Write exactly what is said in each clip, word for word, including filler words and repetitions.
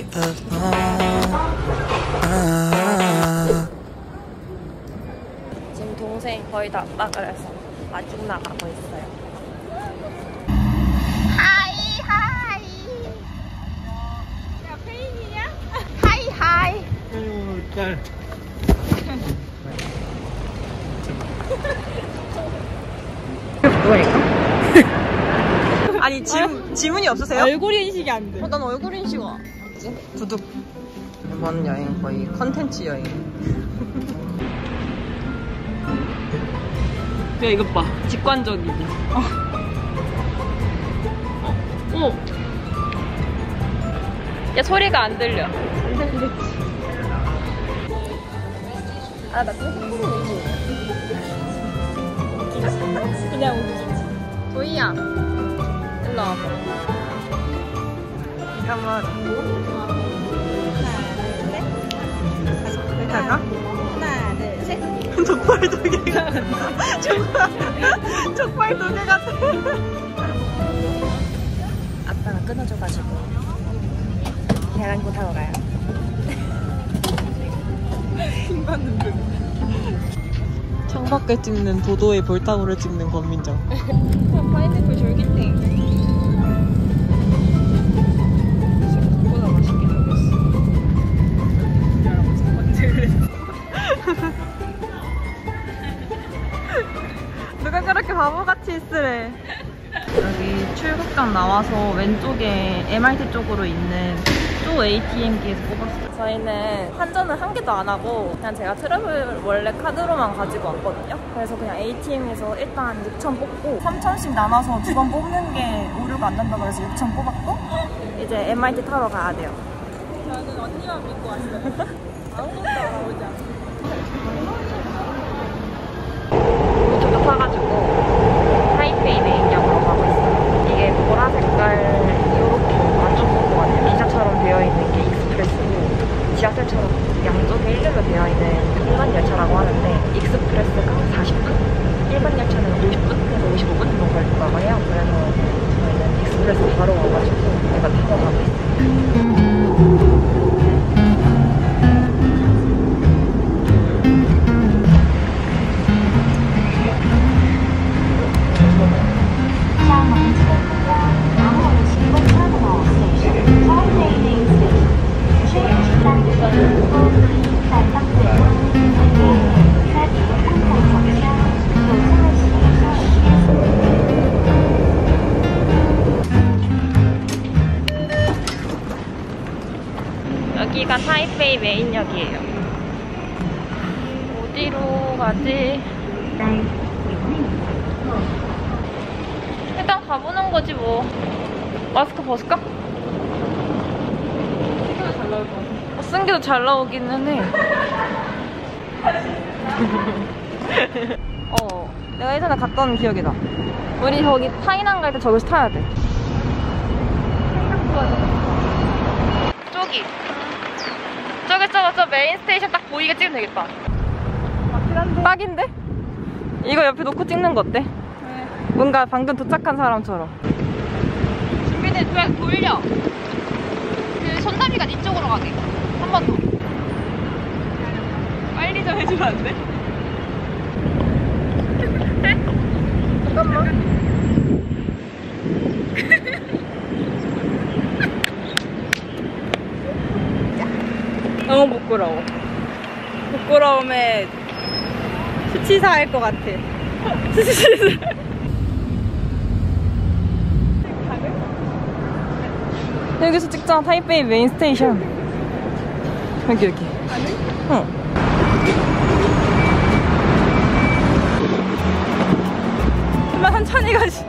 be alone. 지금 동생 거의 다 왔다 그래서 마중 나가고 있어요. 하이 하이. 야 페인이냐? 하이 하이. 짤. 아니 지문, 지문이 없으세요? 얼굴 인식이 안 돼. 어, 난 얼굴 인식 와. 두둑. 이번 여행 거의 컨텐츠 여행. 야 이것 봐. 직관적이지. 어. 어. 오. 야 소리가 안 들려. 안 들리지. 아 나 또 콧구멍이지. 그냥 웃기지. 도희야. 일로 와봐. 잠깐만. 하나, 하나, 둘, 셋. 족발 두 개가 족발 족발 두 개 같아. 아빠가 끊어줘가지고 계란국 타고 가요. 킹받는 분. 창밖에 찍는 도도의 볼따구를 찍는 권민정. 파인애플 졸깃해. 생각보다 맛있게 생겼어. 언제 그랬어? 누가 그렇게 바보같이 있으래. 여기 출국장 나와서 왼쪽에 엠알티 쪽으로 있는 또 에이티엠기에서 뽑았어요. 저희는 환전을 한 개도 안 하고 그냥 제가 트래블 원래 카드로만 가지고 왔거든요. 그래서 그냥 에이티엠에서 일단 육천 뽑고 삼천씩 나눠서 두 번 뽑는 게 오류가 안 된다고 해서 육천 뽑았고 이제 엠알티 타러 가야 돼요. 저는 언니만 믿고 왔어요. 아무것도 알아보지 않아요. 우주도 사가지고 타이페이 메인역으로 가고 있어요. 이게 보라 색깔 이렇게 완전 좋은 것 같아요. 기차처럼 되어 있는 게 익스프레스고 지하철처럼 양쪽에 일렬로 되어 있는 일반 열차라고 하는데 익스프레스가 사십 분, 일반 열차는 오십 분, 그래서 오십오 분 정도 걸린다고 해요. 그래서 저희는 익스프레스 바로 와가지고 내가 타고 가고 있어요. 여기가 타이페이 메인역이에요. 어디로 가지? 일단 가보는 거지 뭐. 마스크 벗을까? 잘 나올 것 같아. 어, 쓴 게 더 잘 나오기는 해. 어, 내가 예전에 갔던 기억이 나. 우리 저기 타이난 갈 때 저기서 타야 돼. 저기. 저기 저거 저 메인 스테이션 딱 보이게 찍으면 되겠다. 맞긴 한데. 딱인데? 이거 옆에 놓고 찍는 거 어때? 네. 뭔가 방금 도착한 사람처럼. 준비돼, 왜 돌려? 그 손잡이가 이쪽으로 가게. 한 번 더. 빨리 좀 해주면 안 돼? 잠깐만. 너무 부끄러워. 부끄러움에 수치사할 것 같아. 수치사. 여기서 찍자. 타이페이 메인 스테이션. 여기 여기. 아니? 응. 엄마 천천히 가지.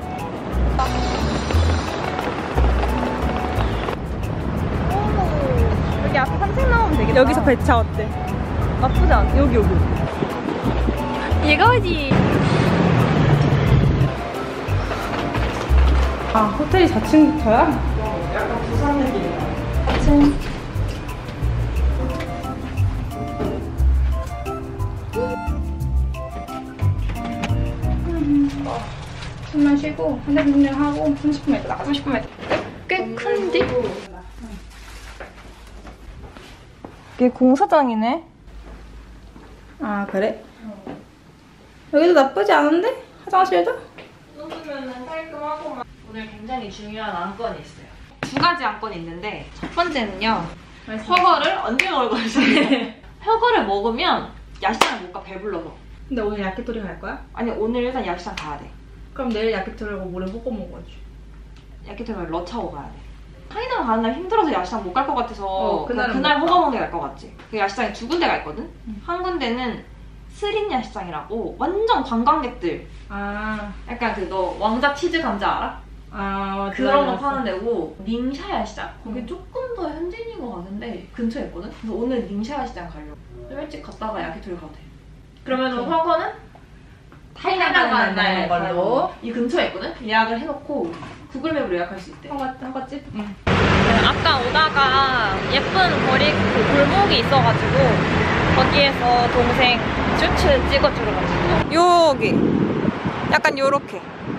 여기 앞에 산책 나오면 되겠다. 여기서 배차 어때? 나쁘지 않아. 여기 여기. 이거지. 아 호텔이 사 층부터야? 약간 부산 느낌이야. 사 층. 숨만 쉬고 핸드폰 하고 삼십 분만 있다 나가. 삼십 분에 꽤 큰데? 이게 공사장이네. 아 그래? 여기도 나쁘지 않은데? 화장실도? 놓으면 깔끔하고만. 오늘 굉장히 중요한 안건이 있어요. 두 가지 안건이 있는데 첫 번째는요. 허거를 언제 먹을 것이냐. 허거를 먹으면 야시장을 못 가, 배불러서. 근데 오늘 야키토리 갈 거야? 아니 오늘 일단 야시장 가야 돼. 그럼 내일 야키토리하고 모레 호거 먹어야지. 야키토리를 러차고 가야 돼. 하이당 가는 날 힘들어서 야시장 못 갈 것 같아서 어, 그날, 그날은 그날 못 호거 먹는 갈 것 같지. 그 야시장에 두 군데 가 있거든? 응. 한 군데는 스린 야시장이라고 완전 관광객들. 아, 약간 그 너 왕자 치즈 감자 알아? 아 맞아. 그런 거 파는 데고 닝샤 야시장? 거기 조금 더 현지인인 것 같은데 근처에 있거든? 그래서 오늘 닝샤 야시장 가려고. 좀 일찍 갔다가 야키토리 가도 돼. 그러면은 허거는 타이난 가는 날 걸로. 이 근처에 있거든? 예약을 해놓고 구글맵으로 예약할 수 있대. 허갔지? 허갔지? 응. 아까 오다가 예쁜 거리 그 골목이 있어가지고 거기에서 동생 슈츠 찍어주러 갔어. 여기 약간 요렇게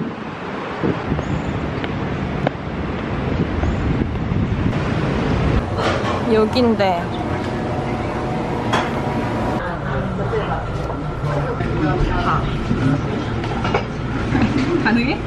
여긴데 다 가능해?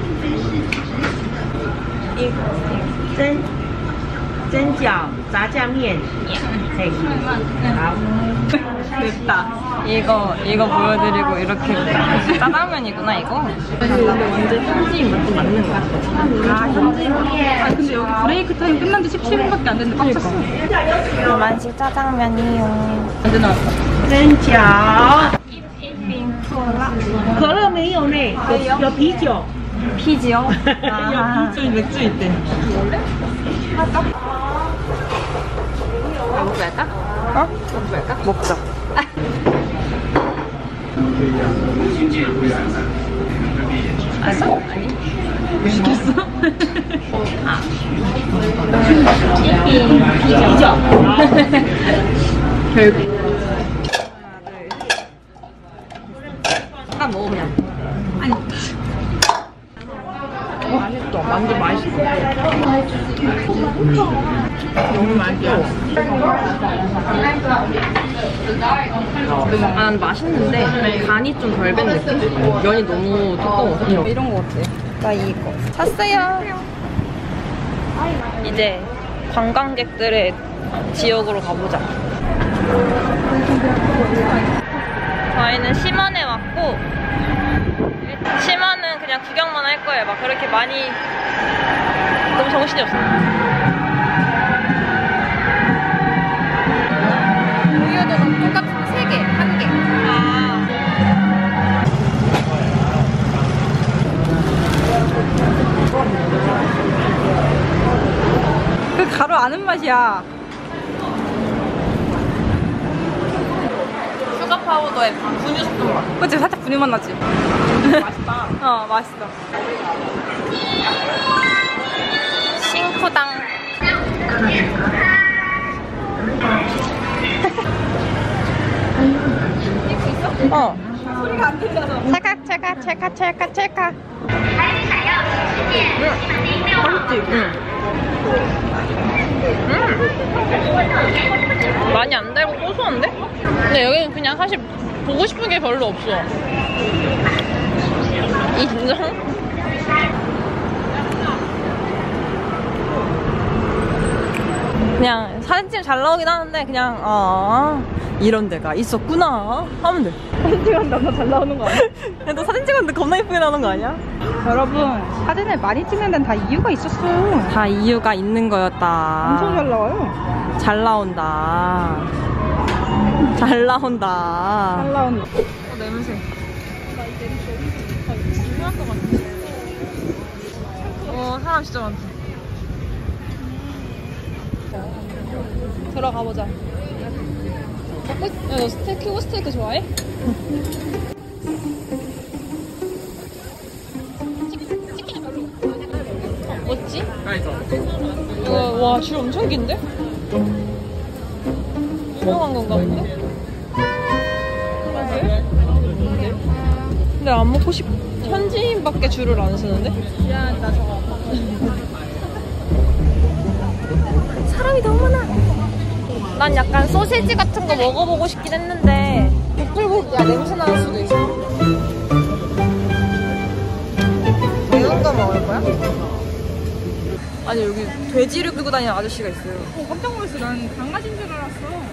蒸蒸饺炸酱面可以。好。 맵다. 이거 이거 보여드리고 이렇게 짜장면이구나 이거. 근데 완전 현지인 맛도 맞는 거 같아. 아 현지인이에. 아 근데 여기 브레이크 타임 끝난 지 십칠 분밖에 안 됐는데 꽉 찼어. 만식 짜장면이요. 언제 나왔어? 蒸饺。可乐没有呢，有有啤酒。 피지요? 아. 좀 맥주 있대. 먹고 갈까? 어? 먹고 갈까? 먹자. 알았어? 아니. 뭐 시켰어? 피지요. 결국. 딱 먹어 그냥. 아니. 맛있어. 완전 맛있어. 너무 맛있어. 아, 난 맛있는데 간이 좀 덜 밴 느낌? 면이 너무 두꺼워서 이런 거 어때? 나 이거 샀어요. 이제 관광객들의 지역으로 가보자. 저희는 심원에 왔고 심원은 그냥 구경만 할 거예요. 막 그렇게 많이 너무 정신이 없어. 우유도 똑같은 세 개, 한 개. 아. 그 가루 아는 맛이야. 슈가 파우더에 분유 섞은 맛. 그치? 살짝 분유 맛 나지? 맛있다. 어 맛있어. 싱크당. 어. 소리가 안 들려서. 찰칵 찰칵 찰칵 찰칵 찰칵. 맛있지? 응. 음. 많이 안 달고 고소한데? 근데 여기는 그냥 사실 보고 싶은 게 별로 없어. 인정? 그냥 사진찍으면 잘 나오긴 하는데 그냥 아 이런 데가 있었구나 하면 돼. 사진 찍었는데 엄청 잘 나오는 거 아니야? 야, 너 사진 찍었는데 겁나 예쁘게 나오는 거 아니야? 여러분 사진을 많이 찍는 데는 다 이유가 있었어요. 다 이유가 있는 거였다. 엄청 잘 나와요. 잘 나온다. 잘 나온다. 잘 나온다. 어, 냄새. 나 이 냄새 중요할 것 같아. 어, 사람 진짜 많다. 들어가 보자. 먹고 있... 야, 너 스테이크, 큐브 스테이크 좋아해? 뭐지? 이거 와, 줄 엄청 긴데? 유명한 건가 본데? 그러게? 근데 안 먹고 싶... 현지인밖에 줄을 안 서는데? 미안, 나 저거 사람이 너무 많아. 난 약간 소시지 같은 거 먹어보고 싶긴 했는데 복불복이야. 냄새 나는 수도 있어. 매운 거 먹을 거야? 아니 여기 돼지를 끌고 다니는 아저씨가 있어요. 어, 깜짝 놀랐어. 난 강아지인 줄 알았어.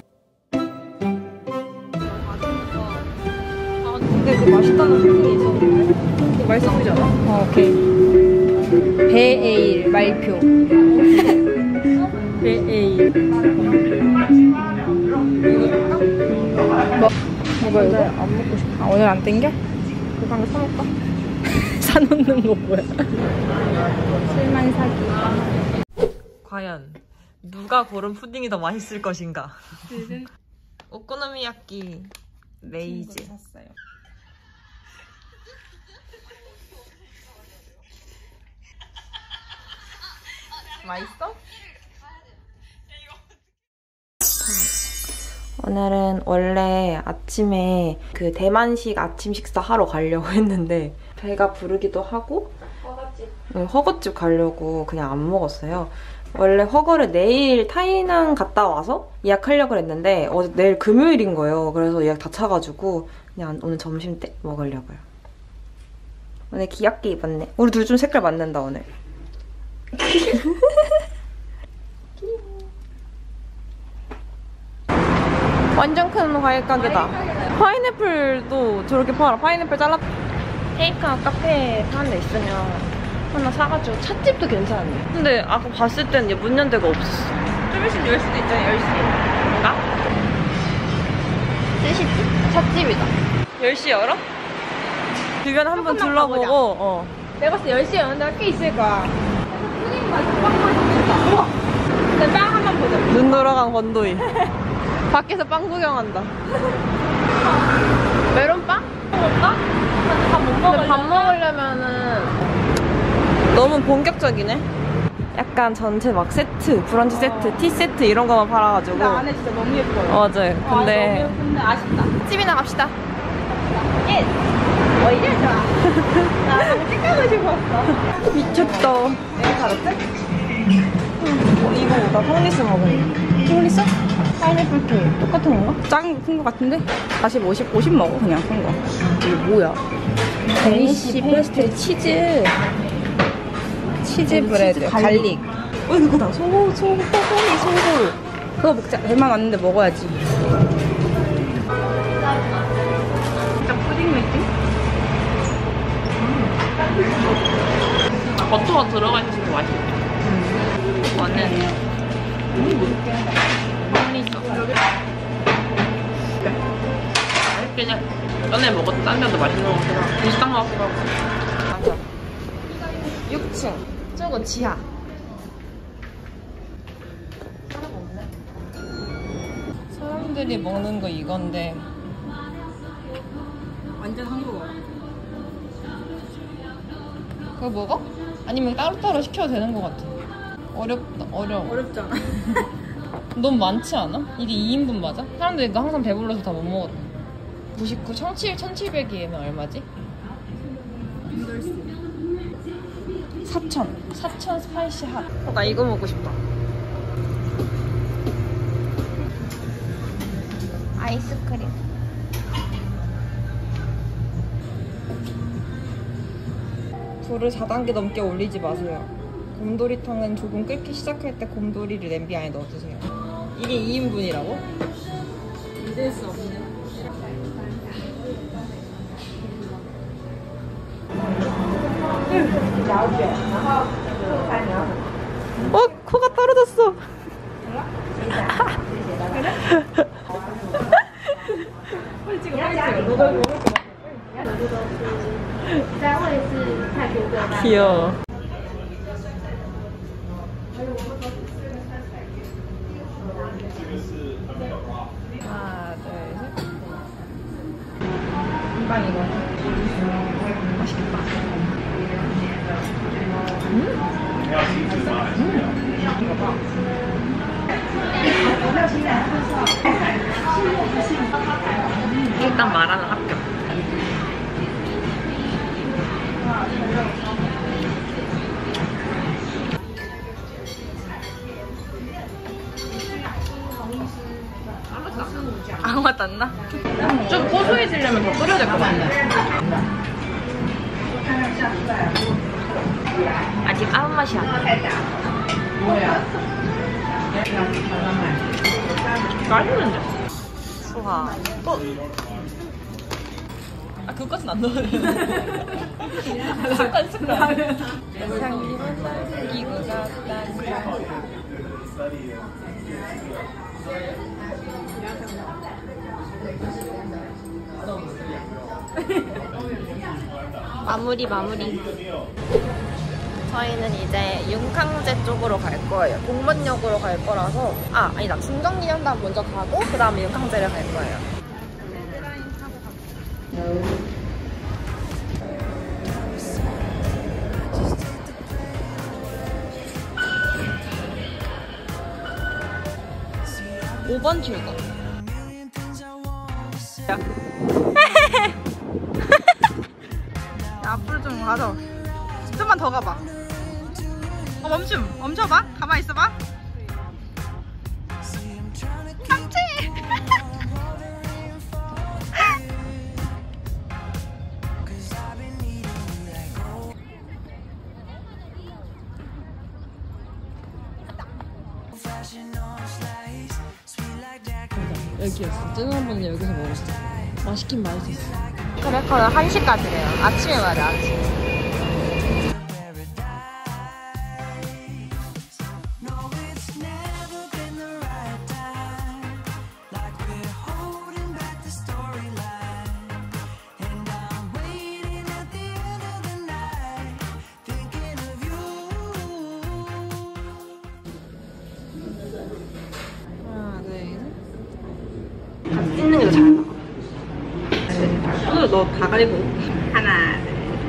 아 근데 그 맛있다는 소문이 있었는데 맛있어 보이지 않아? 어 오케이. 배에일 말표. 배에일. 뭐 먹어야 안 먹고 싶어. 아 오늘 안 땡겨? 그거 한번 사먹까? 사놓는 거 뭐야? 실만 사기. 과연 누가 고른 푸딩이 더 맛있을 것인가? 오코노미야끼 레이즈. 샀어요. 맛있어? 오늘은 원래 아침에 그 대만식 아침 식사 하러 가려고 했는데 배가 부르기도 하고 허거집 응, 허거집 가려고 그냥 안 먹었어요. 원래 허거를 내일 타이난 갔다 와서 예약하려고 했는데 어제 내일 금요일인 거예요. 그래서 예약 다 차가지고 그냥 오늘 점심 때 먹으려고요. 오늘 귀엽게 입었네. 우리 둘 좀 색깔 맞는다 오늘. 완전 큰 과일 가게다. 파인애플도 저렇게 팔아. 파인애플 잘라. 테이크아웃 카페 파는 데 있으면 하나 사가지고 찻집도 괜찮은데. 근데 아까 봤을 때는 문 연 데가 없었어. 좀 있으면 열 수도 있잖아. 열 시. 뭔가? 세 시쯤? 찻집이다. 열 시 열어? 주변 한번 둘러보고. 어. 내가 봤을 때 열 시에 여는 데가 꽤 있을 거야. 푸딩 맛있고 빵 맛있고 우와! 근데 빵 한번 보자. 눈 돌아간 건도이. 밖에서 빵 구경한다. 메론빵? 먹을까? 밥 못 먹으려면 밥 먹으려면은 너무 본격적이네. 약간 전체 막 세트, 브런치 세트, 티 세트 이런 거만 팔아가지고. 근데 안에 진짜 너무 예뻐요. 맞아요. 아, 근데 너무 예쁜데 아쉽다. 집이나 갑시다. 예! 뭐 이래 좋아. 나 너무 찍고 싶었어. 미쳤다. 내가 가르쳐? 어, 이거 나 콩리스 먹을래. 콩리스? 파인애플 케이크 똑같은 건가? 작은 큰 거 같은데? 사십, 오십, 오십 먹어 그냥 큰 거. 이게 뭐야? 베니시 페스트 치즈. 치즈 브레드, 갈릭. 어 그거다. 소, 소, 소고기, 소골. 그거 먹자. 배만 왔는데 먹어야지. 진짜 푸딩 느낌? 버터가 들어가 있어서 더 맛있겠다. 음. 완전. 그냥 전에 먹었던 딴 데도 맛있는 것 같긴 하고 비슷한 것 같기도 하고. 맞아. 육 층. 저거 지하. 사람들이 먹는 거 이건데 완전 한국어. 그거 먹어? 아니면 따로따로 시켜도 되는 것 같아. 어렵다. 어려워. 어렵잖아. 너무 많지 않아? 이게 이 인분 맞아? 사람들이 이거 항상 배불러서 다 못 먹었다. 구십구, 천칠백이면 얼마지? 사천. 사천 스파이시 핫. 어, 나 이거 먹고 싶다. 아이스크림. 불을 사 단계 넘게 올리지 마세요. 곰돌이탕은 조금 끓기 시작할 때 곰돌이를 냄비 안에 넣어주세요. 이게 이 인분이라고? 믿을 수 없네. 어? 코가 떨어졌어. 귀여워. 하나, 둘, 셋. 금방 이거. 맛있겠다. 음? 음. 이거 봐. 일단 말하는 합격. 맛 안 나? 좀 고소해지려면 더 끓여야 될 것 같아. 아직 아무 맛이 안 나. 맛있는데? 수화. 아, 그것까지는 안 넣어야 되는데. 습관, 습관. 상님은 남기고 갔단다. 마무리 마무리. 저희는 이제 윤캉제 쪽으로 갈 거예요. 동문역으로 갈 거라서 아 아니다 중정기념단 먼저 가고 그 다음에 윤캉제를 갈 거예요. 오 번 출구. 야, 앞으로 좀 가자. 좀만 더 가봐. 어, 멈춤. 멈춰봐. 가만히 있어봐. 참치! 여기였어. 뜨거운 분은 여기서 먹었어. 맛있긴 맛있었어. 크래커는 한 시까지래요. 아침에 가야 돼, 아침. 하나, 둘, 셋. 찍는 게 더 잘 나와. 오늘 너 다 갈고. 하나,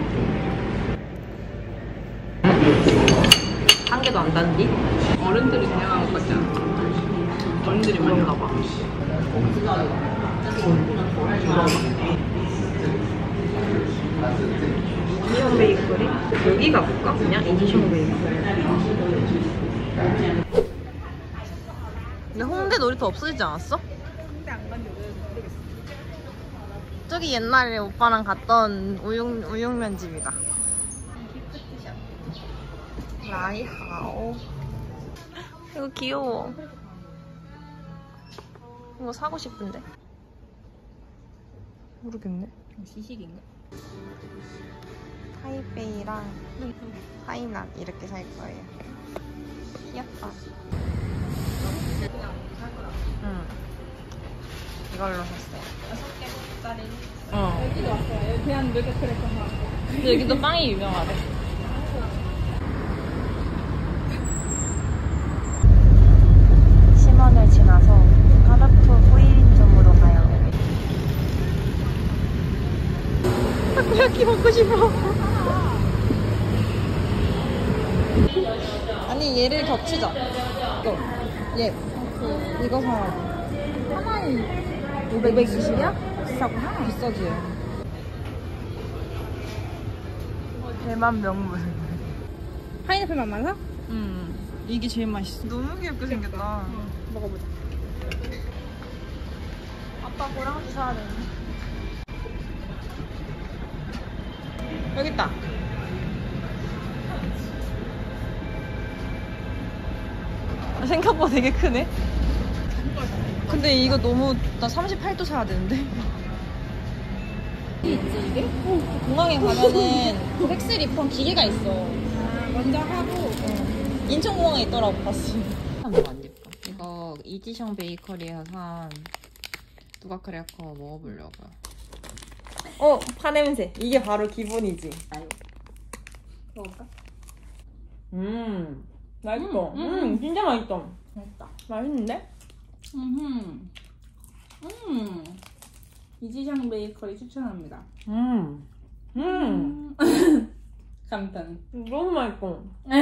한 개도 안 단디? 어른들이 그냥 것 같지 않아? 어른들이 많이 가봐. 이지션 베이커리? 여기 가볼까? 그냥 이지션 베이커리. 근데 홍대 놀이터 없어지지 않았어? 홍대 안 간지 오래돼서 모르겠어. 저기 옛날에 오빠랑 갔던 우육, 우육면 집이다. 라이하오. 이거 귀여워. 이거 사고 싶은데. 모르겠네. 시식인가? 타이베이랑 하이난 이렇게 살 거예요. 귀엽다. 응. 이걸로 샀어요. 여섯 개짜리. 어. 여기도 왔어요. 여기 그냥 밀크 크래커 왔어. 근데 여기도 빵이 유명하대. 심원을 지나서 하르프 후이린점으로 가요. 타코야키 먹고 싶어. 아니 얘를 겹치자. 이거 얘 이거 사야 돼. 하나에 오백이십이야? 비싸구나. 비싸지. 대만 명물. 파인애플 맛만 사? 음. 이게 제일 맛있어. 너무 귀엽게 생겼다. 먹어보자. 아빠 고랑지 사야 돼. 여기 있다. 생각보다 되게 크네. 근데 이거 너무 나 삼십팔 도 사야 되는데. 있지 이게? 공항에 가면은 그 팩스 리폰 기계가 있어. 아, 먼저 하고. 인천공항에 있더라고 봤어. 너무 안 예뻐. 이거 이지션 베이커리에서 산 누가 크래커 먹어보려고요. 어, 파 냄새. 이게 바로 기본이지. 먹을까? 음, 맛있어. 음, 음 진짜 맛있다. 맛있다. 맛있는데? 음. 음. 이지샹 베이커리 추천합니다. 음, 음, 감탄. 너무 맛있어.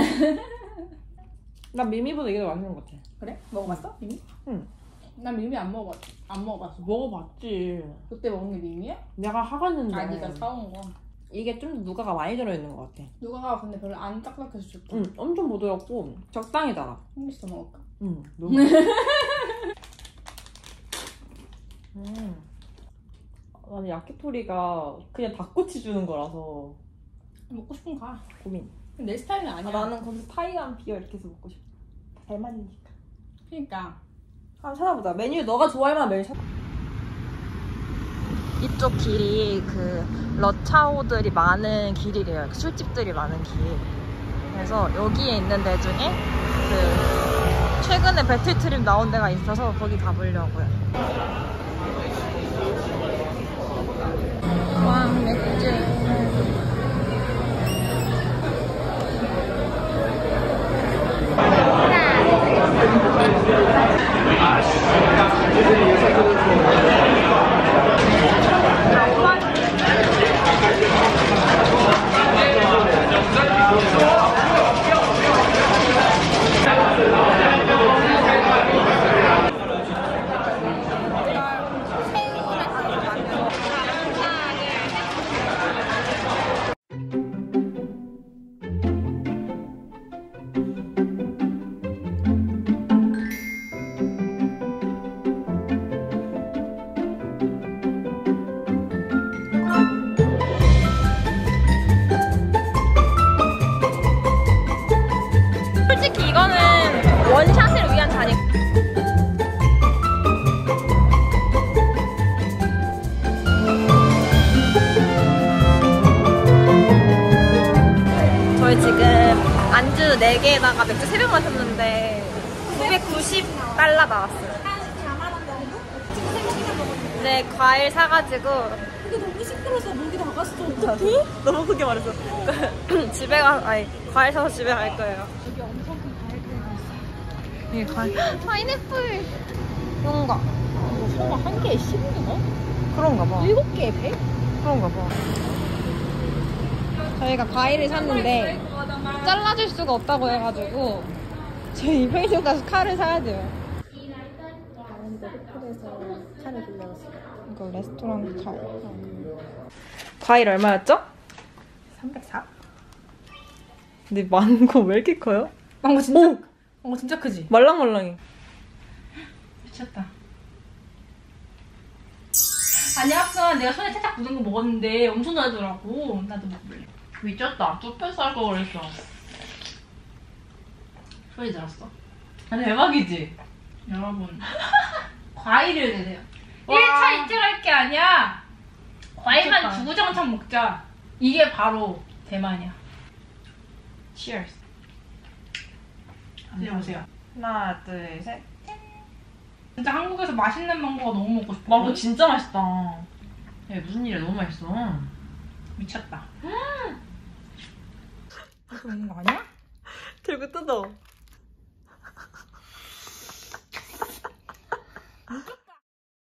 나 미미보다 이게 더 맛있는 것 같아. 그래? 먹어봤어? 미미? 응. 난 미미 안 먹어봤. 안 먹어봤어. 먹어봤지. 그때 먹은 게 미미야? 내가 사갔는데 아, 네가 사온 거. 이게 좀 더 누가가 많이 들어있는 것 같아. 누가가 근데 별로 안 딱딱해서 좋다. 응, 엄청 부드럽고 적당히 달아. 음. 한 개씩 더 먹을까? 응, 너무. 맛있어. 난 미미보다 이게 더 맛있는 것 같아. 음. 난 미미 안 먹어봤어. 먹어보자. 응. 음. 음. 나는 야키토리가 그냥 닭꼬치 주는 거라서 먹고 싶은 거 가. 고민. 내 스타일은 아니야. 아, 나는 거기서 타이안 비어 이렇게 해서 먹고 싶어. 잘 맞으니까. 그러니까. 한번 찾아보자. 메뉴 너가 좋아할 만한 메뉴 찾아. 이쪽 길이 그 러차오들이 많은 길이래요. 술집들이 많은 길. 그래서 여기에 있는 데 중에 그 최근에 배틀트립 나온 데가 있어서 거기 가보려고요. 왕 맥주. 솔직히 이거는 원샷을 위한 잔이. 저희 지금 안주 네 개에다가 맥주 세 병 마셨는데 구백구십 달러 나왔어요. 네, 과일 사가지고. 근데 너무 시끄러워서 목이 나갔어. 어떡해? 너무 크게 말했어. 집에 가, 아니, 과일 사서 집에 갈 거예요. 여기 엄청 큰 과일들이 있어. 이게 과일. 파인애플. 그런가? 이거 설마 한 개에 십 원인가? 그런가 봐. 일곱 개에 백? 그런가 봐. 저희가 과일을 샀는데 잘라줄 수가 없다고 해가지고 저희 이병준 가서 칼을 사야 돼요. 차를 빌려왔어. 이거 레스토랑 칼. 과일 얼마였죠? 삼백사? 근데 망고 왜 이렇게 커요? 망고 진짜 오! 망고 진짜 크지? 말랑말랑해. 미쳤다. 아니 아까 내가 손에 살짝 묻은 거 먹었는데 엄청 나더라고. 나도 먹을래. 미쳤다. 쭈뼛 거 그랬어. 소리 들었어? 아, 대박이지? 여러분 과일을 내세요. 일 차 와. 이 차 할 게 아니야. 과일만 미쳤다. 주구장창 먹자. 이게 바로 대만이야. Cheers. 드셔보세요. 하나, 둘, 셋. 진짜 한국에서 맛있는 망고가 너무 먹고 싶어. 망고 진짜 맛있다. 야, 무슨 일이야? 너무 맛있어. 미쳤다. 이거 먹는 거 아니야? 들고 뜯어.